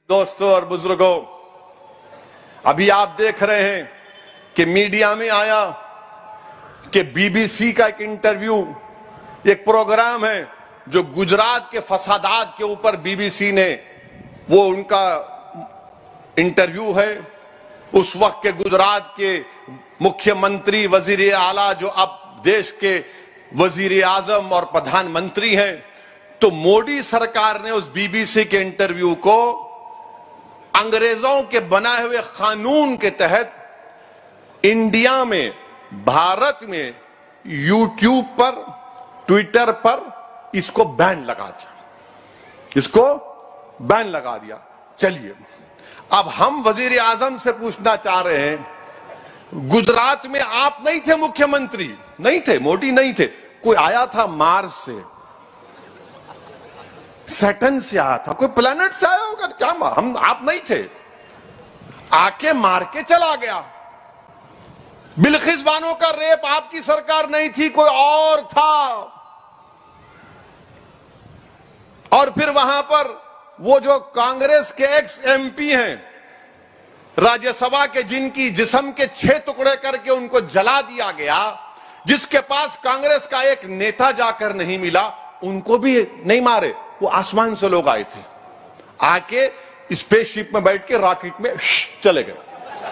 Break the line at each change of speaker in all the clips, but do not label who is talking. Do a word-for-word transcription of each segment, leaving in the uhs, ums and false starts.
दोस्तों और बुजुर्गों, अभी आप देख रहे हैं कि मीडिया में आया कि बीबीसी का एक इंटरव्यू, एक प्रोग्राम है जो गुजरात के फसादात के ऊपर बीबीसी ने, वो उनका इंटरव्यू है। उस वक्त के गुजरात के मुख्यमंत्री, वजीर आला, जो अब देश के वजीर आजम और प्रधानमंत्री हैं, तो मोदी सरकार ने उस बीबीसी के इंटरव्यू को अंग्रेजों के बनाए हुए कानून के तहत इंडिया में, भारत में यूट्यूब पर, ट्विटर पर इसको बैन लगा दिया, इसको बैन लगा दिया। चलिए, अब हम वजीर आजम से पूछना चाह रहे हैं, गुजरात में आप नहीं थे मुख्यमंत्री, नहीं थे, मोदी नहीं थे, कोई आया था मार्स से, सैटर्न से आया था, कोई प्लेनेट से आया होगा क्या? हम आप नहीं थे, आके मार के चला गया। बिल्किस बानो का रेप आपकी सरकार नहीं थी, कोई और था। और फिर वहां पर वो जो कांग्रेस के एक्स एमपी हैं राज्यसभा के, जिनकी जिस्म के छह टुकड़े करके उनको जला दिया गया, जिसके पास कांग्रेस का एक नेता जाकर नहीं मिला, उनको भी नहीं मारे। वो आसमान से लोग आए थे, आके स्पेसशिप में बैठ के रॉकेट में चले गए।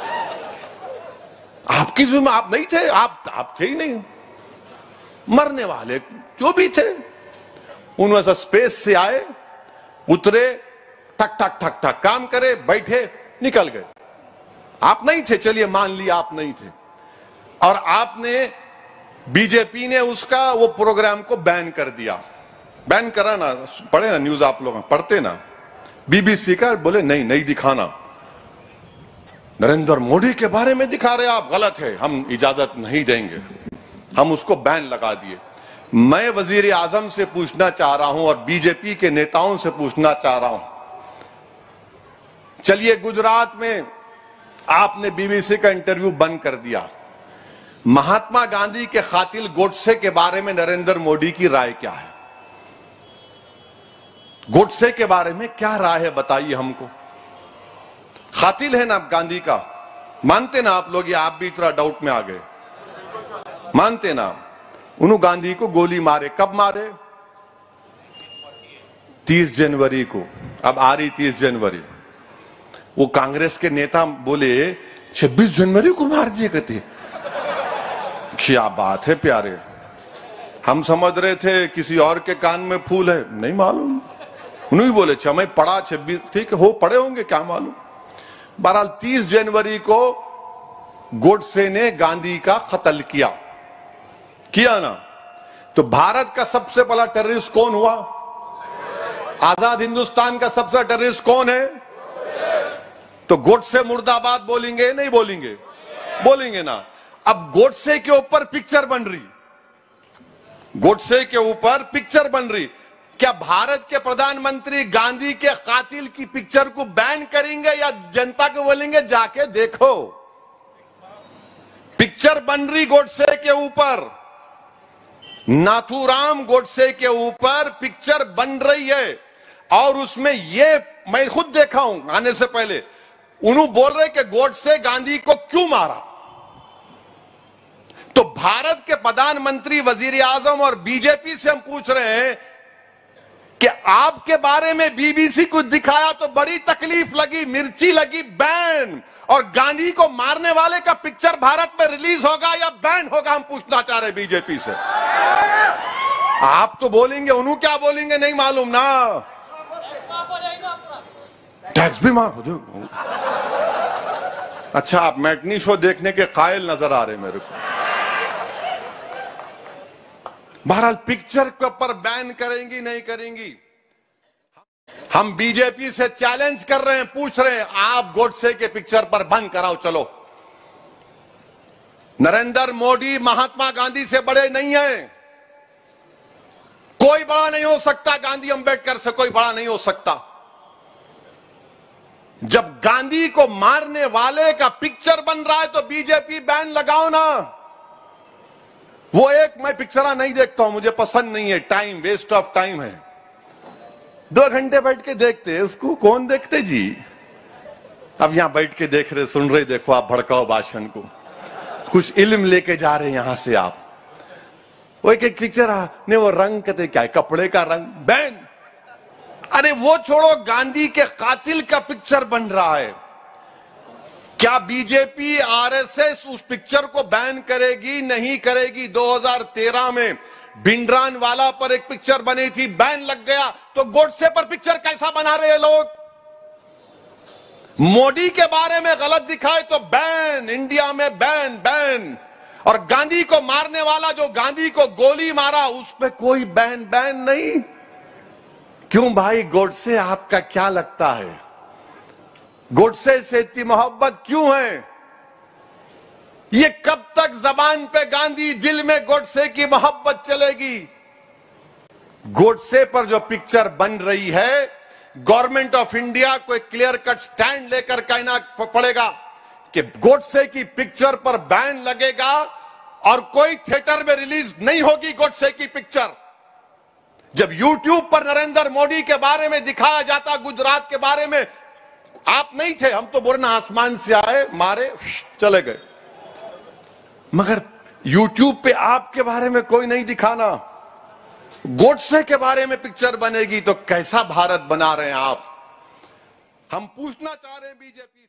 आपकी जिम्मे आप नहीं थे, आप आप थे ही नहीं। मरने वाले जो भी थे, उनमें से स्पेस से आए, उतरे, ठक ठक ठक ठक काम करे, बैठे, निकल गए। आप नहीं थे, चलिए मान लिया आप नहीं थे। और आपने, बीजेपी ने उसका वो प्रोग्राम को बैन कर दिया। बैन करा ना, पढ़े ना न्यूज, आप लोग पढ़ते ना, बीबीसी का, बोले नहीं नहीं दिखाना, नरेंद्र मोदी के बारे में दिखा रहे आप, गलत है, हम इजाजत नहीं देंगे, हम उसको बैन लगा दिए। मैं वजीर आजम से पूछना चाह रहा हूं और बीजेपी के नेताओं से पूछना चाह रहा हूं, चलिए गुजरात में आपने बीबीसी का इंटरव्यू बंद कर दिया, महात्मा गांधी के कातिल गोडसे के बारे में नरेंद्र मोदी की राय क्या है? गोडसे के बारे में क्या राय है, बताइए हमको। कातिल है ना गांधी का, मानते ना आप लोग, या आप भी थोड़ा डाउट में आ गए? मानते ना? उन्होंने गांधी को गोली मारे, कब मारे? तीस जनवरी को। अब आ रही तीस जनवरी, वो कांग्रेस के नेता बोले छब्बीस जनवरी को मार दिए, कहते क्या बात है प्यारे, हम समझ रहे थे किसी और के कान में फूल है, नहीं मालूम। उन्होंने बोले अच्छा मैं पढ़ा छब्बीस, ठीक है, हो पढ़े होंगे, क्या मालूम। बहरहाल तीस जनवरी को गोडसे ने गांधी का कत्ल किया, किया ना? तो भारत का सबसे बड़ा टेररिस्ट कौन हुआ? आजाद हिंदुस्तान का सबसे टेररिस्ट कौन है? तो गोडसे मुर्दाबाद बोलेंगे, नहीं बोलेंगे? बोलेंगे ना। अब गोडसे के ऊपर पिक्चर बन रही, गोडसे के ऊपर पिक्चर बन रही, क्या भारत के प्रधानमंत्री गांधी के कातिल की पिक्चर को बैन करेंगे या जनता को बोलेंगे जाके देखो? पिक्चर बन रही गोडसे के ऊपर, नाथूराम गोडसे के ऊपर पिक्चर बन रही है। और उसमें ये मैं खुद देखा हूं आने से पहले, उन्होंने बोल रहे कि गोडसे गांधी को क्यों मारा। तो भारत के प्रधानमंत्री, वजीर आजम और बीजेपी से हम पूछ रहे हैं कि आपके बारे में बीबीसी को दिखाया तो बड़ी तकलीफ लगी, मिर्ची लगी, बैन, और गांधी को मारने वाले का पिक्चर भारत में रिलीज होगा या बैन होगा, हम पूछना चाह रहे बीजेपी से। आप तो बोलेंगे, उन्होंने क्या बोलेंगे नहीं मालूम ना, टैक्स भी माफ हो जाओ। अच्छा, आप मैटनी शो देखने के कायल नजर आ रहे मेरे को। बहरहाल पिक्चर के ऊपर बैन करेंगी नहीं करेंगी, हम बीजेपी से चैलेंज कर रहे हैं, पूछ रहे हैं, आप गोडसे के पिक्चर पर बंद कराओ। चलो, नरेंद्र मोदी महात्मा गांधी से बड़े नहीं हैं, कोई बड़ा नहीं हो सकता, गांधी अंबेडकर से कोई बड़ा नहीं हो सकता। जब गांधी को मारने वाले का पिक्चर बन रहा है तो बीजेपी बैन लगाओ ना। वो एक, मैं पिक्चर नहीं देखता हूं, मुझे पसंद नहीं है, टाइम वेस्ट ऑफ टाइम है। दो घंटे बैठ के देखते, उसको कौन देखते जी। अब यहां बैठ के देख रहे, सुन रहे, देखो आप भड़काओ भाषण को, कुछ इल्म लेके जा रहे हैं यहां से आप। वो एक एक पिक्चर ने वो रंग कहते क्या है, कपड़े का रंग बैन। अरे वो छोड़ो, गांधी के कातिल का पिक्चर बन रहा है। क्या बीजेपी आरएसएस उस पिक्चर को बैन करेगी? नहीं करेगी। दो हज़ार तेरह में भिंडरानवाला पर एक पिक्चर बनी थी, बैन लग गया, तो गोडसे पर पिक्चर कैसा बना रहे हैं लोग? मोदी के बारे में गलत दिखाए तो बैन, इंडिया में बैन बैन। और गांधी को मारने वाला जो गांधी को गोली मारा, उस पर कोई बैन बैन नहीं। क्यों भाई, गोडसे आपका क्या लगता है? गोडसे से इतनी मोहब्बत क्यों है? ये कब तक जबान पे गांधी, दिल में गोडसे की मोहब्बत चलेगी? गोडसे पर जो पिक्चर बन रही है, गवर्नमेंट ऑफ इंडिया को एक क्लियर कट स्टैंड लेकर कहना पड़ेगा कि गोडसे की पिक्चर पर बैन लगेगा और कोई थिएटर में रिलीज नहीं होगी गोडसे की पिक्चर। जब यूट्यूब पर नरेंद्र मोदी के बारे में दिखाया जाता, गुजरात के बारे में, आप नहीं थे, हम तो बोलना आसमान से आए, मारे, चले गए। मगर यूट्यूब पे आपके बारे में कोई नहीं दिखाना। गोडसे के बारे में पिक्चर बनेगी तो कैसा भारत बना रहे हैं आप? हम पूछना चाह रहे हैं बीजेपी